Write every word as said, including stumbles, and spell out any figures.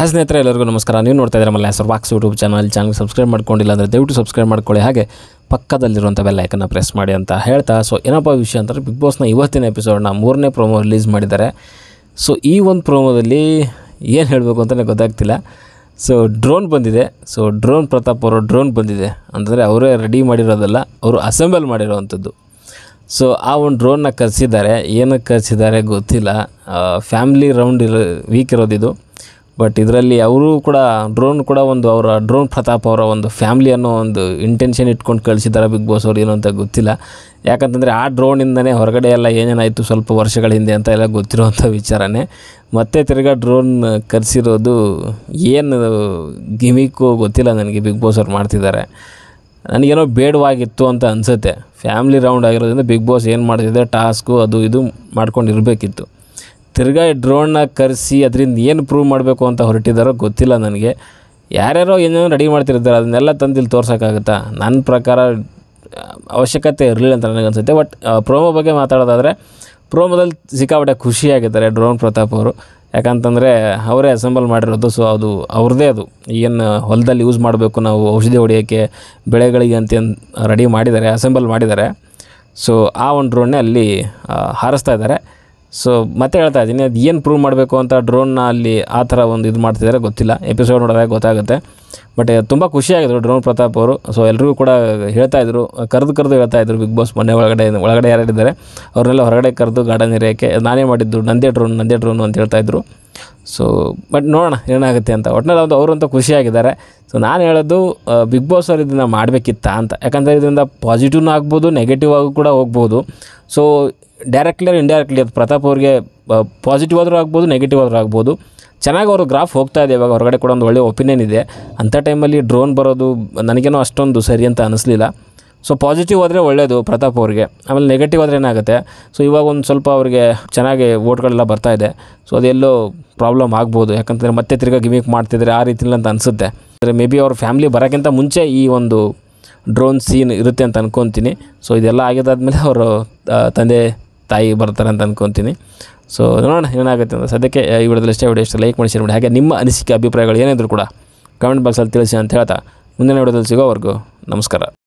Hi ಸ್ನೇಹಿತರೆ, ಎಲ್ಲರಿಗೂ ನಮಸ್ಕಾರ. ನೀವು ನೋಡ್ತಾ ಇದ್ದೀರಾ ಮಲ್ಲ ಹೆಸರು walks YouTube channel. Channel subscribe ಮಾಡ್ಕೊಂಡಿಲ್ಲ ಅಂದರೆ ದಯವಿಟ್ಟು ಸಬ್ಸ್ಕ್ರೈಬ್ ಮಾಡ್ಕೊಳ್ಳಿ, ಹಾಗೆ ಪಕ್ಕದಲ್ಲಿರುವಂಥ ಬೆಲ್ ಐಕನ್ನ ಪ್ರೆಸ್ ಮಾಡಿ ಅಂತ ಹೇಳ್ತಾ, ಸೊ ಏನಪ್ಪ ವಿಷಯ ಅಂತಂದರೆ ಬಿಗ್ ಬಾಸ್ನ ಇವತ್ತಿನ ಎಪಿಸೋಡ್ನ ಮೂರನೇ ಪ್ರೋಮೋ ರಿಲೀಸ್ ಮಾಡಿದ್ದಾರೆ. ಸೊ ಈ ಒಂದು ಪ್ರೋಮೋದಲ್ಲಿ ಏನು ಹೇಳಬೇಕು ಅಂತಲೇ ಗೊತ್ತಾಗ್ತಿಲ್ಲ. ಸೊ ಡ್ರೋನ್ ಬಂದಿದೆ. ಸೊ ಡ್ರೋನ್ ಪ್ರತಾಪ್ ಅವರು ಡ್ರೋನ್ ಬಂದಿದೆ ಅಂತಂದರೆ ಅವರೇ ರೆಡಿ ಮಾಡಿರೋದಲ್ಲ, ಅವರು ಅಸೆಂಬಲ್ ಮಾಡಿರೋವಂಥದ್ದು. ಸೊ ಆ ಒಂದು ಡ್ರೋನ್ನ ಕರೆಸಿದ್ದಾರೆ. ಏನಕ್ಕೆ ಕರೆಸಿದ್ದಾರೆ ಗೊತ್ತಿಲ್ಲ. ಫ್ಯಾಮಿಲಿ ರೌಂಡ್ ಇರೋ ವೀಕ್ ಇರೋದಿದು. ಬಟ್ ಇದರಲ್ಲಿ ಅವರು ಕೂಡ ಡ್ರೋನ್ ಕೂಡ ಒಂದು ಅವರ ಡ್ರೋನ್ ಪ್ರತಾಪ್ ಅವರ ಒಂದು ಫ್ಯಾಮಿಲಿ ಅನ್ನೋ ಒಂದು ಇಂಟೆನ್ಷನ್ ಇಟ್ಕೊಂಡು ಕಳಿಸಿದ್ದಾರೆ ಬಿಗ್ ಬಾಸ್ ಅವ್ರು. ಏನು ಅಂತ ಗೊತ್ತಿಲ್ಲ. ಯಾಕಂತಂದರೆ ಆ ಡ್ರೋನಿಂದನೇ ಹೊರಗಡೆ ಎಲ್ಲ ಏನೇನಾಯಿತು ಸ್ವಲ್ಪ ವರ್ಷಗಳ ಹಿಂದೆ ಅಂತ ಎಲ್ಲ ಗೊತ್ತಿರೋವಂಥ ವಿಚಾರನೇ. ಮತ್ತೆ ತಿರ್ಗಾ ಡ್ರೋನ್ ಕರೆಸಿರೋದು ಏನು ಗಿಮಿಕ್ಕು ಗೊತ್ತಿಲ್ಲ ನನಗೆ. ಬಿಗ್ ಬಾಸ್ ಅವ್ರು ಮಾಡ್ತಿದ್ದಾರೆ. ನನಗೇನೋ ಬೇಡವಾಗಿತ್ತು ಅಂತ ಅನಿಸುತ್ತೆ. ಫ್ಯಾಮಿಲಿ ರೌಂಡ್ ಆಗಿರೋದ್ರಿಂದ ಬಿಗ್ ಬಾಸ್ ಏನು ಮಾಡ್ತಿದ್ದೆ ಟಾಸ್ಕು ಅದು ಇದು ಮಾಡ್ಕೊಂಡಿರಬೇಕಿತ್ತು. ತಿರ್ಗಾ ಡ್ರೋನ್ನ ಕರೆಸಿ ಅದರಿಂದ ಏನು ಪ್ರೂವ್ ಮಾಡಬೇಕು ಅಂತ ಹೊರಟಿದ್ದಾರೋ ಗೊತ್ತಿಲ್ಲ ನನಗೆ. ಯಾರ್ಯಾರೋ ಏನೇನೋ ರೆಡಿ ಮಾಡ್ತಿರ್ತಾರೆ, ಅದನ್ನೆಲ್ಲ ತಂದು ಇಲ್ಲಿ ತೋರ್ಸೋಕ್ಕಾಗುತ್ತಾ? ನನ್ನ ಪ್ರಕಾರ ಅವಶ್ಯಕತೆ ಇರಲಿಲ್ಲ ಅಂತ ನನಗೆ ಅನಿಸುತ್ತೆ. ಬಟ್ ಪ್ರೋಮೋ ಬಗ್ಗೆ ಮಾತಾಡೋದಾದರೆ ಪ್ರೋಮೋದಲ್ಲಿ ಸಿಕ್ಕಾಪಟ್ಟೆ ಖುಷಿಯಾಗಿದ್ದಾರೆ ಡ್ರೋನ್ ಪ್ರತಾಪ್ ಅವರು. ಯಾಕಂತಂದರೆ ಅವರೇ ಅಸೆಂಬಲ್ ಮಾಡಿರೋದು. ಸೊ ಅದು ಅವ್ರದ್ದೇ, ಅದು ಏನು ಹೊಲದಲ್ಲಿ ಯೂಸ್ ಮಾಡಬೇಕು ನಾವು ಔಷಧಿ ಹೊಡೆಯೋಕ್ಕೆ ಬೆಳೆಗಳಿಗೆ ಅಂತ ರೆಡಿ ಮಾಡಿದ್ದಾರೆ, ಅಸೆಂಬಲ್ ಮಾಡಿದ್ದಾರೆ. ಸೊ ಆ ಒಂದು ಡ್ರೋನ್ನೇ ಅಲ್ಲಿ ಹಾರಿಸ್ತಾ ಇದ್ದಾರೆ. ಸೊ ಮತ್ತೆ ಹೇಳ್ತಾ ಇದ್ದೀನಿ, ಅದು ಏನು ಪ್ರೂವ್ ಮಾಡಬೇಕು ಅಂತ ಡ್ರೋನ್ನ ಅಲ್ಲಿ ಆ ಥರ ಒಂದು ಇದು ಮಾಡ್ತಿದ್ದಾರೆ ಗೊತ್ತಿಲ್ಲ. ಎಪಿಸೋಡ್ ನೋಡಿದಾಗ ಗೊತ್ತಾಗುತ್ತೆ. ಬಟ್ ತುಂಬ ಖುಷಿಯಾಗಿದ್ರು ಡ್ರೋನ್ ಪ್ರತಾಪ್ ಅವರು. ಸೊ ಎಲ್ರಿಗೂ ಕೂಡ ಹೇಳ್ತಾಯಿದ್ರು, ಕರೆದು ಕರೆದು ಹೇಳ್ತಾಯಿದ್ರು ಬಿಗ್ ಬಾಸ್ ಮನೆ ಒಳಗಡೆ ಒಳಗಡೆ ಯಾರಿದ್ದಾರೆ ಅವ್ರನ್ನೆಲ್ಲ ಹೊರಗಡೆ ಕರೆದು ಗಾರ್ಡನ್ ಏರಿಯಾಕ್ಕೆ ನಾನೇ ಮಾಡಿದ್ದು, ನಂದೇ ಡ್ರೋನ್ ನಂದೇ ಡ್ರೋನು ಅಂತ ಹೇಳ್ತಾಯಿದ್ರು. ಸೊ ಬಟ್ ನೋಡೋಣ ಏನಾಗುತ್ತೆ ಅಂತ. ಒಟ್ಟಿನಲ್ಲಿ ಒಂದು ಅವರಂತೂ ಖುಷಿಯಾಗಿದ್ದಾರೆ. ಸೊ ನಾನು ಹೇಳೋದು ಬಿಗ್ ಬಾಸ್ ಅವ್ರು ಇದನ್ನು ಮಾಡಬೇಕಿತ್ತ ಅಂತ. ಯಾಕಂದರೆ ಇದರಿಂದ ಪಾಸಿಟಿವ್ನೂ ಆಗ್ಬೋದು, ನೆಗೆಟಿವ್ ಆಗೂ ಕೂಡ ಹೋಗ್ಬೋದು. ಸೊ ಡೈರೆಕ್ಟ್ಲಿ ಆರ್ ಇಂಡೈರೆಕ್ಟ್ಲಿ ಅದು ಪ್ರತಾಪ್ ಅವ್ರಿಗೆ ಪಾಸಿಟಿವ್ ಆದರೂ ಆಗ್ಬೋದು, ನೆಗೆಟಿವ್ ಆದರೂ ಆಗ್ಬೋದು. ಚೆನ್ನಾಗಿ ಅವರು ಗ್ರಾಫ್ ಹೋಗ್ತಾ ಇದೆ. ಇವಾಗ ಹೊರಗಡೆ ಕೂಡ ಒಂದು ಒಳ್ಳೆ ಒಪಿನಿಯನ್ ಇದೆ. ಅಂಥ ಟೈಮಲ್ಲಿ ಡ್ರೋನ್ ಬರೋದು ನನಗೇನೋ ಅಷ್ಟೊಂದು ಸರಿ ಅಂತ ಅನ್ನಿಸ್ಲಿಲ್ಲ. ಸೊ ಪಾಸಿಟಿವ್ ಆದರೆ ಒಳ್ಳೆಯದು ಪ್ರತಾಪ್ ಅವ್ರಿಗೆ. ಆಮೇಲೆ ನೆಗೆಟಿವ್ ಆದರೆ ಏನಾಗುತ್ತೆ, ಸೊ ಇವಾಗ ಒಂದು ಸ್ವಲ್ಪ ಅವ್ರಿಗೆ ಚೆನ್ನಾಗಿ ವೋಟ್ಗಳೆಲ್ಲ ಬರ್ತಾಯಿದೆ. ಸೊ ಅದೆಲ್ಲೋ ಪ್ರಾಬ್ಲಮ್ ಆಗ್ಬೋದು. ಯಾಕಂತಂದರೆ ಮತ್ತೆ ತಿರ್ಗಾ ಗಿಮಿಕ್ ಮಾಡ್ತಿದ್ರೆ ಆ ರೀತಿಲಿ ಅಂತ ಅನಿಸುತ್ತೆ. ಅಂದರೆ ಮೇ ಬಿ ಅವ್ರ ಫ್ಯಾಮಿಲಿ ಬರೋಕ್ಕಿಂತ ಮುಂಚೆ ಈ ಒಂದು ಡ್ರೋನ್ ಸೀನ್ ಇರುತ್ತೆ ಅಂತ ಅಂದ್ಕೊತೀನಿ. ಸೊ ಇದೆಲ್ಲ ಆಗಿದ್ದಾದಮೇಲೆ ಅವರು ತಂದೆ ತಾಯಿ ಬರ್ತಾರೆ ಅಂತ ಅಂದ್ಕೊತೀನಿ. ಸೊ ನೋಡೋಣ ಏನಾಗುತ್ತೆ ಅಂತ. ಸದ್ಯಕ್ಕೆ ಈ ವಿಡಿಯೋದಲ್ಲಿ ಇಷ್ಟ ವಿಡಿಯೋ ಇಷ್ಟ ಲೈಕ್ ಮಾಡಿ ಶೇರ್ ಮಾಡಿ. ಹಾಗೆ ನಿಮ್ಮ ಅನಿಸಿಕೆ ಅಭಿಪ್ರಾಯಗಳು ಏನಿದ್ರು ಕೂಡ ಕಮೆಂಟ್ ಬಾಕ್ಸಲ್ಲಿ ತಿಳಿಸಿ ಅಂತ ಹೇಳ್ತಾ ಮುಂದಿನ ವಿಡಿಯೋದಲ್ಲಿ ಸಿಗೋವರೆಗೂ ನಮಸ್ಕಾರ.